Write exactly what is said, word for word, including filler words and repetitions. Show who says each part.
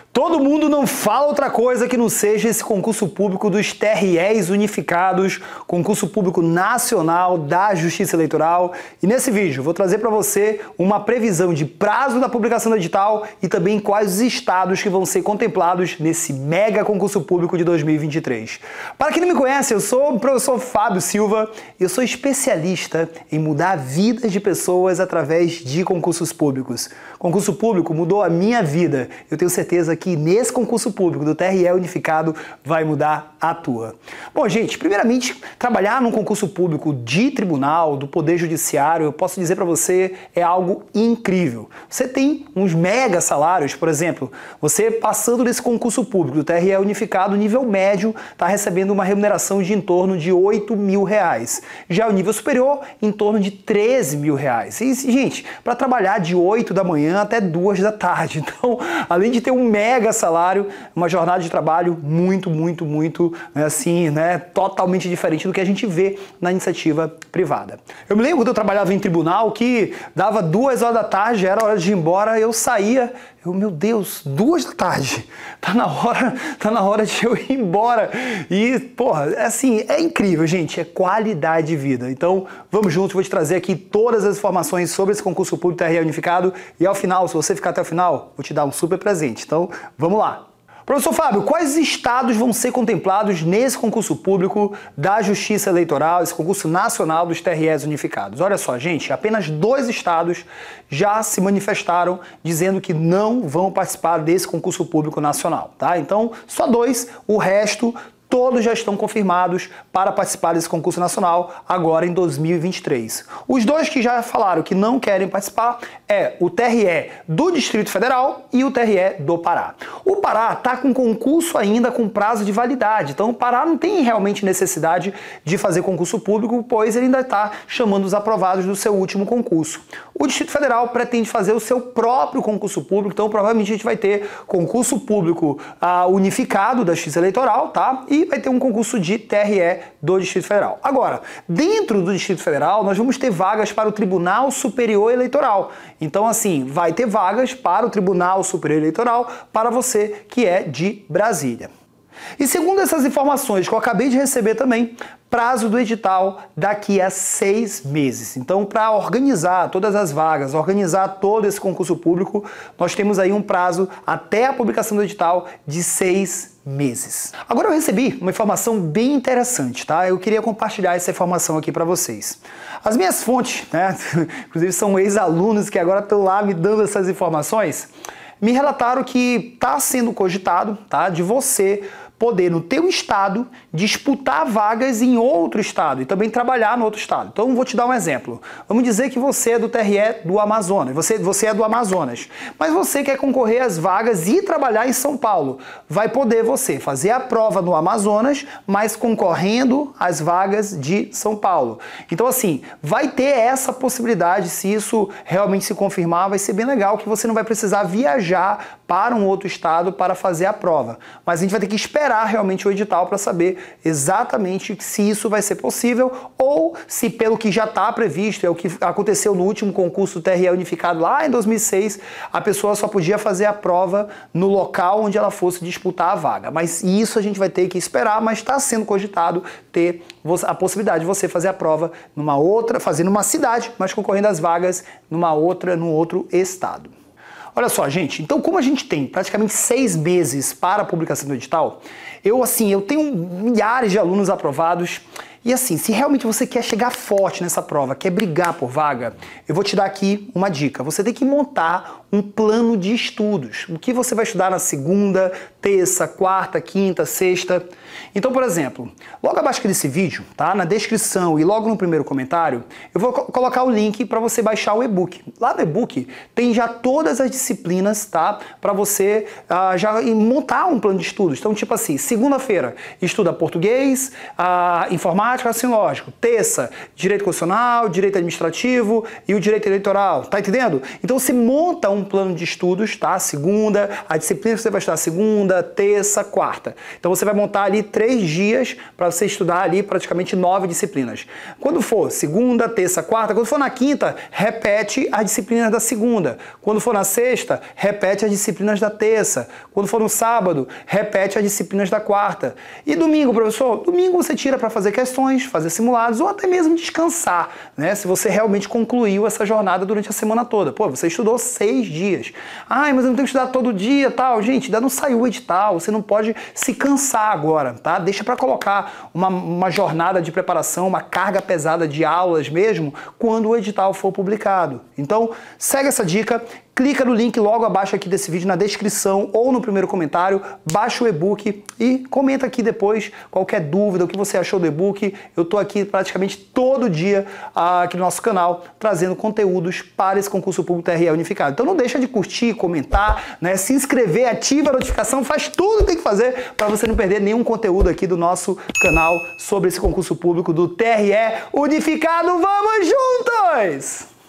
Speaker 1: Todo mundo não fala outra coisa que não seja esse concurso público dos T R Es unificados, concurso público nacional da Justiça Eleitoral. E nesse vídeo vou trazer para você uma previsão de prazo da publicação do edital e também quais os estados que vão ser contemplados nesse mega concurso público de dois mil e vinte e três. Para quem não me conhece, eu sou o professor Fábio Silva e eu sou especialista em mudar a vida de pessoas através de concursos públicos. Concurso público mudou a minha vida. Eu tenho certeza que nesse concurso público do T R E unificado vai mudar a tua. Bom, gente, primeiramente, trabalhar num concurso público de tribunal, do Poder Judiciário, eu posso dizer para você, é algo incrível. Você tem uns mega salários, por exemplo, você passando nesse concurso público do T R E unificado, nível médio, está recebendo uma remuneração de em torno de oito mil reais. Já o nível superior, em torno de treze mil reais. E, gente, para trabalhar de oito da manhã até duas da tarde. Então, além de ter um mega salário, uma jornada de trabalho muito, muito, muito, assim, né, totalmente diferente do que a gente vê na iniciativa privada. Eu me lembro quando eu trabalhava em tribunal que dava duas horas da tarde, era hora de ir embora, eu saía, eu, meu Deus, duas da tarde, tá na hora, tá na hora de eu ir embora. E, porra, assim, é incrível, gente, é qualidade de vida. Então, vamos juntos, vou te trazer aqui todas as informações sobre esse concurso público T R E unificado e ao final, se você ficar até o final, vou te dar um super presente. Então, vamos lá. Professor Fábio, quais estados vão ser contemplados nesse concurso público da Justiça Eleitoral, esse concurso nacional dos T R Es unificados? Olha só, gente, apenas dois estados já se manifestaram dizendo que não vão participar desse concurso público nacional, tá? Então, só dois, o resto todos já estão confirmados para participar desse concurso nacional agora em dois mil e vinte e três. Os dois que já falaram que não querem participar é o T R E do Distrito Federal e o T R E do Pará. O Pará está com concurso ainda com prazo de validade, então o Pará não tem realmente necessidade de fazer concurso público, pois ele ainda está chamando os aprovados do seu último concurso. O Distrito Federal pretende fazer o seu próprio concurso público, então provavelmente a gente vai ter concurso público ah, unificado da Justiça Eleitoral, tá? E vai ter um concurso de T R E do Distrito Federal. Agora, dentro do Distrito Federal, nós vamos ter vagas para o Tribunal Superior Eleitoral. Então, assim, vai ter vagas para o Tribunal Superior Eleitoral para você que é de Brasília. E segundo essas informações que eu acabei de receber também, prazo do edital daqui a seis meses. Então, para organizar todas as vagas, organizar todo esse concurso público, nós temos aí um prazo até a publicação do edital de seis meses. Agora eu recebi uma informação bem interessante, tá? Eu queria compartilhar essa informação aqui para vocês. As minhas fontes, né, inclusive são ex-alunos que agora estão lá me dando essas informações, me relataram que está sendo cogitado, tá, de você poder, no teu estado, disputar vagas em outro estado e também trabalhar no outro estado. Então, vou te dar um exemplo. Vamos dizer que você é do T R E do Amazonas, você, você é do Amazonas, mas você quer concorrer às vagas e trabalhar em São Paulo. Vai poder você fazer a prova no Amazonas, mas concorrendo às vagas de São Paulo. Então, assim, vai ter essa possibilidade, se isso realmente se confirmar, vai ser bem legal, que você não vai precisar viajar para um outro estado para fazer a prova. Mas a gente vai ter que esperar realmente o edital para saber exatamente se isso vai ser possível ou se, pelo que já está previsto, é o que aconteceu no último concurso do T R E unificado lá em dois mil e seis, a pessoa só podia fazer a prova no local onde ela fosse disputar a vaga. Mas isso a gente vai ter que esperar, mas está sendo cogitado ter a possibilidade de você fazer a prova numa outra, fazer numa cidade, mas concorrendo às vagas numa outra, num outro estado. Olha só, gente, então como a gente tem praticamente seis meses para a publicação do edital, eu assim, eu tenho milhares de alunos aprovados e assim, se realmente você quer chegar forte nessa prova, quer brigar por vaga, eu vou te dar aqui uma dica. Você tem que montar um plano de estudos. O que você vai estudar na segunda, terça, quarta, quinta, sexta. Então, por exemplo, logo abaixo desse vídeo, tá? Na descrição e logo no primeiro comentário, eu vou co colocar o link para você baixar o e-book. Lá no e-book tem já todas as disciplinas, tá? Para você uh, já montar um plano de estudos. Então, tipo assim, segunda-feira estuda português, uh, informática, raciocínio lógico. Terça, direito constitucional, direito administrativo e o direito eleitoral. Tá entendendo? Então, você monta um um plano de estudos, tá? Segunda, a disciplina que você vai estudar segunda, terça, quarta. Então você vai montar ali três dias para você estudar ali praticamente nove disciplinas. Quando for segunda, terça, quarta, quando for na quinta, repete as disciplinas da segunda. Quando for na sexta, repete as disciplinas da terça. Quando for no sábado, repete as disciplinas da quarta. E domingo, professor? Domingo você tira para fazer questões, fazer simulados ou até mesmo descansar, né? Se você realmente concluiu essa jornada durante a semana toda. Pô, você estudou seis dias. Ai, mas eu não tenho que estudar todo dia, tal. Gente, ainda não saiu o edital, você não pode se cansar agora, tá? Deixa para colocar uma, uma jornada de preparação, uma carga pesada de aulas mesmo, quando o edital for publicado. Então, segue essa dica. Clica no link logo abaixo aqui desse vídeo, na descrição ou no primeiro comentário, baixa o e-book e comenta aqui depois qualquer dúvida, o que você achou do e-book. Eu tô aqui praticamente todo dia aqui no nosso canal, trazendo conteúdos para esse concurso público T R E unificado. Então não deixa de curtir, comentar, né, se inscrever, ativa a notificação, faz tudo o que tem que fazer para você não perder nenhum conteúdo aqui do nosso canal sobre esse concurso público do T R E unificado. Vamos juntos!